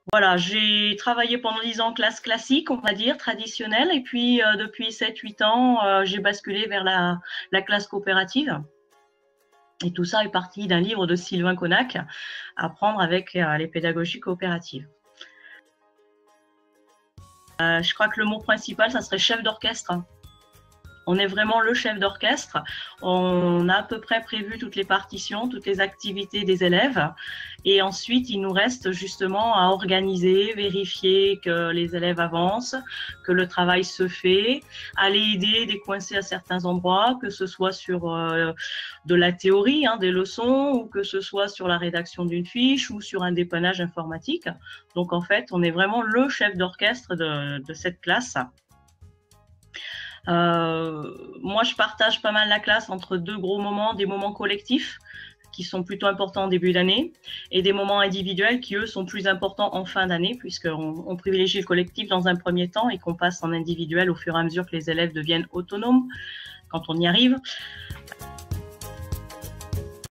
Voilà, j'ai travaillé pendant 10 ans en classe classique, on va dire, traditionnelle. Et puis, depuis 7-8 ans, j'ai basculé vers la classe coopérative. Et tout ça est parti d'un livre de Sylvain Connac, Apprendre avec les pédagogies coopératives. Je crois que le mot principal, ça serait chef d'orchestre. On est vraiment le chef d'orchestre. On a à peu près prévu toutes les partitions, toutes les activités des élèves. Et ensuite, il nous reste justement à organiser, vérifier que les élèves avancent, que le travail se fait, aller aider, décoincer à certains endroits, que ce soit sur de la théorie, des leçons, ou que ce soit sur la rédaction d'une fiche ou sur un dépannage informatique. Donc en fait, on est vraiment le chef d'orchestre de cette classe. Moi, je partage pas mal la classe entre deux gros moments, des moments collectifs qui sont plutôt importants en début d'année et des moments individuels qui, eux, sont plus importants en fin d'année puisqu'on privilégie le collectif dans un premier temps et qu'on passe en individuel au fur et à mesure que les élèves deviennent autonomes quand on y arrive.